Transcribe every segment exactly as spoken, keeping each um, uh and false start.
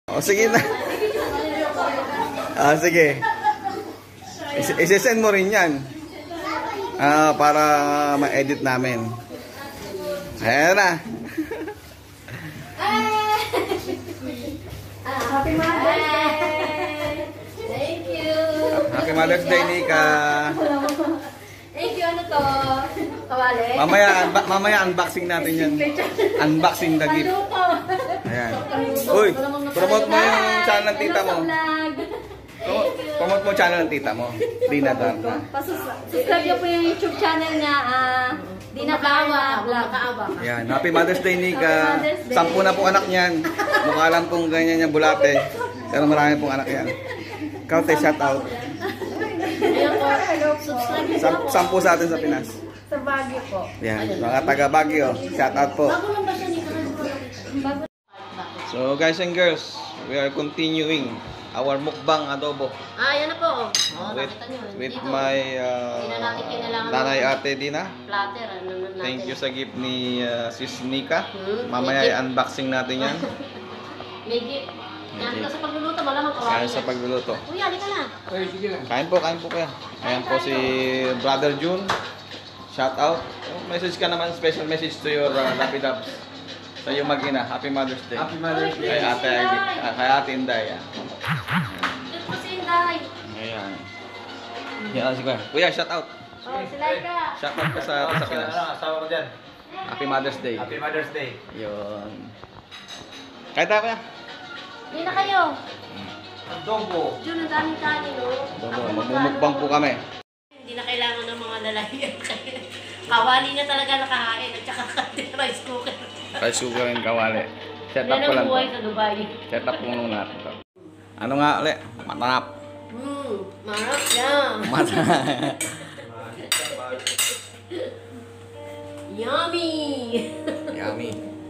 O, sige na. Ah, sige. Isisend mo rin yan. Ah, para ma-edit namin. Ayan na. Happy Mother's Day! Thank you! Happy Mother's Day, Nika. Thank you, ano to? Kawali? Mamaya, unba- mamaya unboxing natin yan. Unboxing the gift. Ayan. Uy, promote mo yung channel ng tita mo. Promote, promote mo channel ng tita mo. Dina Darna. Subscribe niyo po yung YouTube channel niya. Uh, Dina Darna Vlog. Ayan. Happy Mother's Day, Nika. Sampu na po anak niyan. Mukha lang pong ganyan yung bulate. Pero marami pong anak yan. Ikaw, te, shout out. Ayun po. Subscribe niyo Sam po. sampu sa atin sa Pinas. Sa Baguio po. Yan. Mga taga Baguio. Shout out po. Bago lang ba siya ni Bago. So guys and girls, we are continuing our mukbang adobo Ah, yan na po. Oh, with, nakita niyo. with Dito. my uh, Hindi na natin kailangan nanay ng- ate Dina. Platter. Ano na natin. Thank you sa gift ni uh, sis Nika. Hmm, Mamaya may gift. i-unboxing natin yan. May gift. Yan May ka gift. sa pagluluto. Malamang kawali. Kaya sa pagluluto. Kuya, halika na. Kain po, kain po kaya. Ayan po si Brother June. Shout out. Oh, message ka naman, special message to your uh, Lapidabs. Sa iyo mag-ina. Happy Mother's Day. Happy Mother's Day. Kay ate, uh, kay ate Inday. Yan. Dito po si Inday. Ayan. Yan si Kuya. Kuya, shout out. Oh, si Laika. Shout out ko sa, sa Pinas. Ano, asawa ko dyan. Happy Mother's Day. Happy Mother's Day. Yun. Kahit ako ya. Hindi na kayo. Adobo. Jun, ang daming kanin, no? Adobo, magmumukbang po kami. Hindi na kailangan ng mga lalaki. Kawali na talaga nakahain at saka rice cooker. Rice cooker and kawali. Set up Yan ko ang lang buhay to. sa Dubai. Set up ko muna natin to. Ano nga ulit? Matanap. Hmm, marap yan. Matanap. Yummy! Yummy.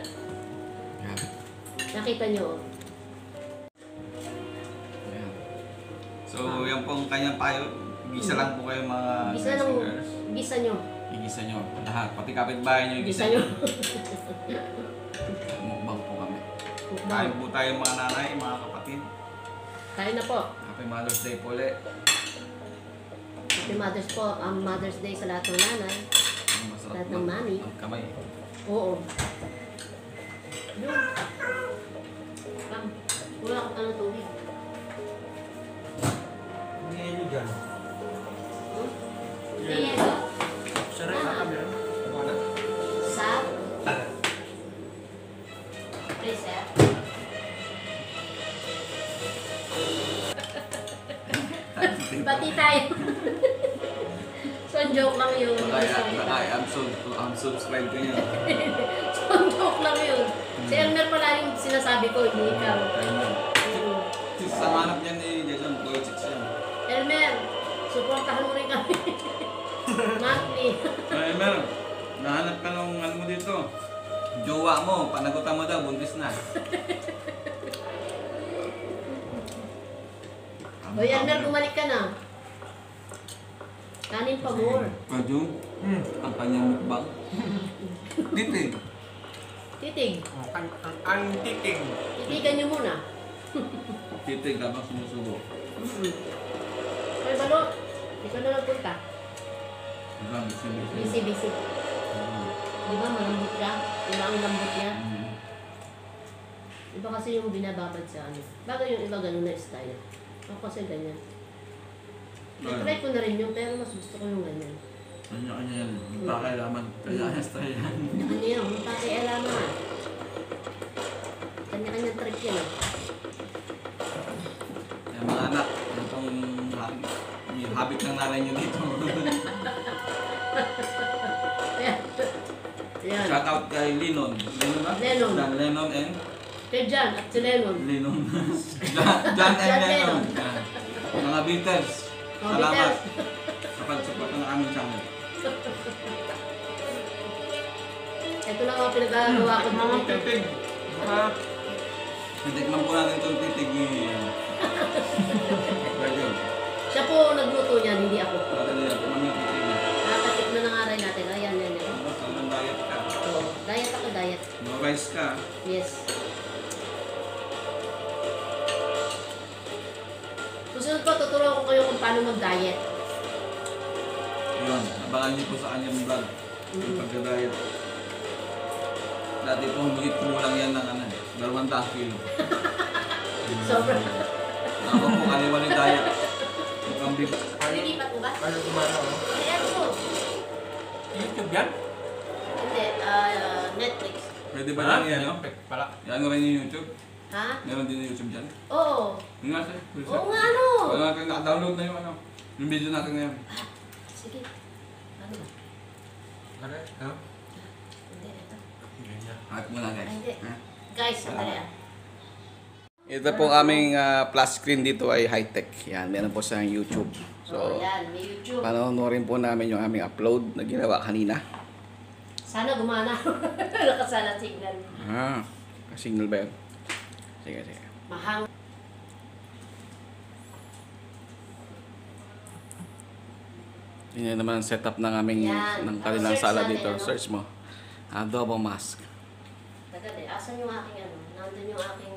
Nakita nyo, oh. Ayan. So, yan pong kanyang payo. Gisa lang po kayo mga Gisa guys ng, and girls. gisa nyo. Igisa nyo. Lahat. Pati kapitbahay nyo. Gisa Igisa nyo. nyo. Mukbang po kami. Kain Kain. po tayo mga nanay, mga kapatid. Kain na po. Happy Mother's Day po ulit. Happy Mother's po. Ang Mother's Day sa lahat ng nanay. Ang masarap Lahat ng mami. Ang kamay. Oo. Yun. Pam, wala akong tanong tubig. Ngayon nyo dyan. Hmm? Hindi yan. Saray ka kami. Ano? Sa freezer. Bati tayo. So, joke lang yun. Unsubscribe ka nyo. So, joke lang yun. Si Elmer pala yung sinasabi ko, hindi ikaw. Mm. Sa hanap niyan ni Jason, Gold six yan. Elmer, supportahan mo rin kami. Monthly. Ay, meron. Nahanap ka nung ano mo dito. Jowa mo, panagutan mo daw, buntis na. O, Elmer, bumalik ka na. Kanin pa more. Kajong, Hmm. ang kanyang mukbang. Titig. Titig. Ang, ang, ang titing. Titigan nyo muna. Titig habang sumusubo. Mm-hmm. Ay, balot. Hindi ka na nagpunta. Diba, busy-busy. Busy-busy. Di ba, malambot ka? Iba ang lambot niya. Mm. Iba kasi yung binababad sa ano. Bagay yung iba ganun na style. Ako kasi ganyan. I-try ko na rin yung, pero mas gusto ko yung ganyan. Kanya-kanya yan. Magpakailaman. Kanya-kanya style yan. Ano yun? Yung pakialaman. Kanya-kanya trip yan. ah. Yung mga anak, yung pong yung habit ng nanay nyo dito. Ayan. Ayan. Shout out kay Lennon. Lennon ba? Lennon. Dan Lennon and Kay Jan at si Lennon. Lennon. John, John and John Lennon. Lennon. Yan. Mga Beatles. Oh, Salamat Beatles. sa pag-support ng aming channel. Ito lang ang pinag-agawa ko. Mga titing. Mga Natikman po natin itong titig ni Radyo. Siya po nagluto niyan, hindi ako. Pagkali yan, kumami yung titig niya. Nakatip na nangaray natin. Ayan, yan, yan. Tapos hanggang diet ka. So, diet ako, diet. No rice ka. Yes. kung paano mag-diet. Yun, abangan niyo po sa kanyang vlog. Yung Mm. pagka-diet. Dati po, higit kulang yan ng ano, dalawang daang kilo. Sobrang. Ako po, kaliwan yung diet. Mukhang big. Nilipat mo ba? Ano kumano ko? Ayan po. YouTube yan? Hindi, ah, Netflix. Pwede ba lang yan, no? Perfect pala. Yan mo rin yung YouTube. Ha? Meron din yung YouTube dyan. Oo. Yung nga sa'yo. Oo nga, ano? Wala natin naka-download na yung ano. Yung video natin ngayon. Sige. Ano ba? Ano? Ano? Hindi, ito. Ganyan. At muna guys. Ay, hindi. Ha? Guys, sandali ah. Ito pong aming ah, plus screen dito ay high-tech. Yan, meron po sa YouTube. So, So, yan, may YouTube. panoorin po namin yung aming upload na ginawa kanina. Sana gumana. Nakasala signal. Ah, signal ba yun? Sige, sige. Mahang. Yun naman ang setup ng aming Yan. ng kanilang Search sala natin, dito. ano? Search mo. Adobo mask. Tagal eh. Asan yung aking ano? Nandun yung aking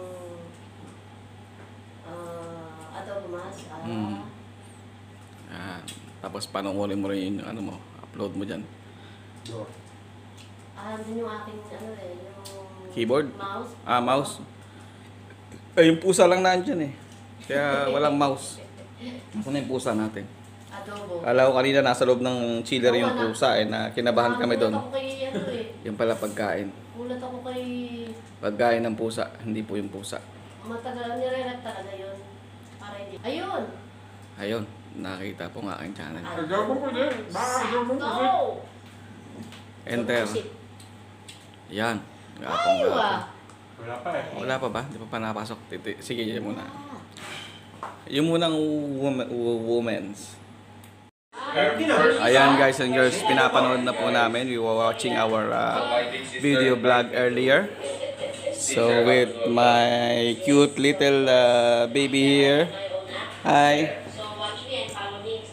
uh, adobo mas. Ah. Mm. Yan. Tapos panoorin mo rin yung ano mo, upload mo dyan. Door. Ah, nandun yung aking ano eh. Yung Keyboard? mouse. Ah, mouse. Eh, yung pusa lang nandyan eh. Kaya walang mouse. Ako na yung pusa natin. Adobo. Kala ko kanina nasa loob ng chiller yung pusa eh, na kinabahan kami doon. Kulat ako kay ano eh. Yung pala pagkain. Kulat ako kay Pagkain ng pusa, hindi po yung pusa. matagal nire-rep talaga yun. Para hindi. Ayun! Ayun, nakita po ng aking channel. Adobo ko din. Baka adobo ko din. Go! Enter. Yan. Gapong Ay, gapong. ah. Wala pa eh. Wala pa ba? Di pa pa napasok? Titi- Sige, yun muna. Ah. Yung munang woman, women's. Hindi na. Ayan guys and girls, pinapanood na po namin. We were watching our uh, video vlog earlier. So with my cute little uh, baby here. Hi. So watch me and follow me.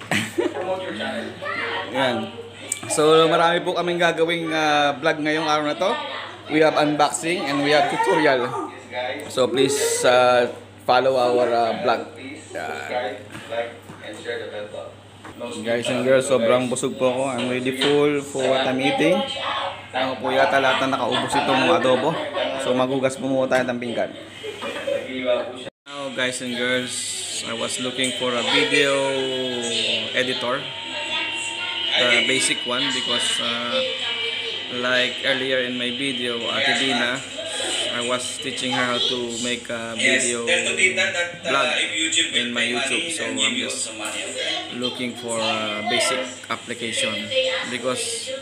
Yan. So marami po kaming gagawing uh, vlog ngayong araw na to. We have unboxing and we have tutorial. So please uh, follow our uh, vlog. Yan. Guys and girls, sobrang busog po ako. I'm ready full for what I'm eating. Ako po yata lahat na nakaubos itong adobo. So magugas po muna tayo ng pinggan. Now guys and girls, I was looking for a video editor. The basic one because uh, like earlier in my video, Ate Dina, I was teaching her how to make a video vlog in my YouTube. So I'm just looking for a basic application because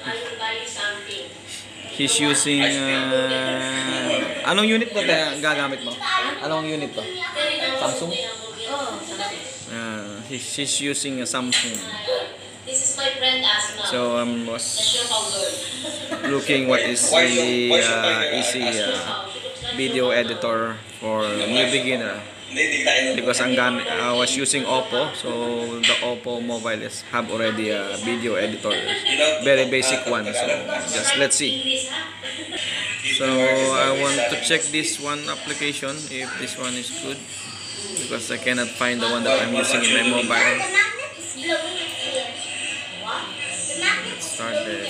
he's using uh, anong unit ba tayo gagamit mo? Anong unit to? Samsung? Oh, Uh, he's, he's using a Samsung. this is my friend Asma. So I um, was Your founder. looking what is the uh, easy uh, video editor for new beginner. Because ang gamit, I was using Oppo, so the Oppo mobile is have already a video editor, very basic one. So just let's see. So I want to check this one application if this one is good because I cannot find the one that I'm using in my mobile. Let's start the.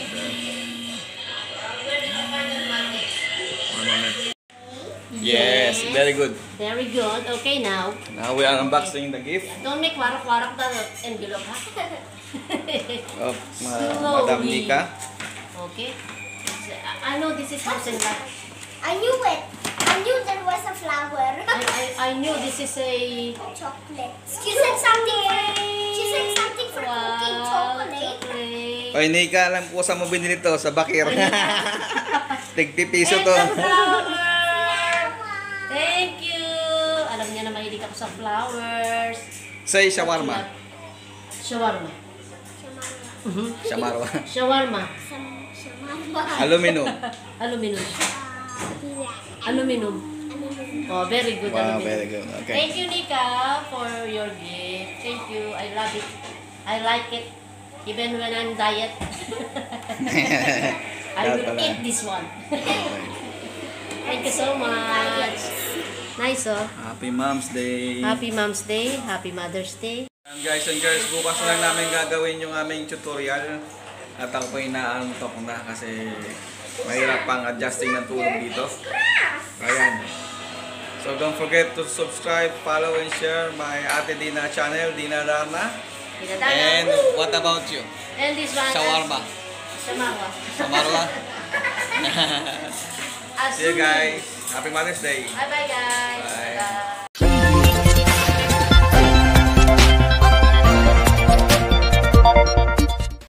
One moment. Yes, very good. Very good. Okay now. Now we are unboxing the gift Don't make warak-warak the envelope, ha? of uh, Madam Nika. Okay. I know this is Rosen Light. I knew it. I knew there was a flower. I, I, I knew this is a... Chocolate. She said something for, she said something for cooking chocolate. chocolate. Oy, Nika, alam ko saan mo binili to sa Bakir. Tigpipiso And to. the flower! Thank you! Alam niya na mahilig ako sa flowers. Say shawarma. Shawarma. Shamarwa. Shawarma. Shamama. Aluminum. Aluminum. Uh, Aluminum. Oh, very good. Wow, aluminum. very good. Okay. Thank you, Nika, for your gift. Thank you. I love it. I like it. Even when I'm diet. I Dapat will pala. eat this one. Okay. Thank you so much. Nice, oh. Happy Mom's Day. Happy Mom's Day. Happy Mother's Day. Ang guys and girls, bukas na lang namin gagawin yung aming tutorial. At ako po inaantok na kasi mahirap pang adjusting ng tulog dito. Ayan. So don't forget to subscribe, follow, and share my Ate Dina channel, Dina Rana. And what about you? And this one. Shawarma. Shawarma. Shawarma. See you guys. Happy Mother's Day. Bye bye guys. Bye. Bye.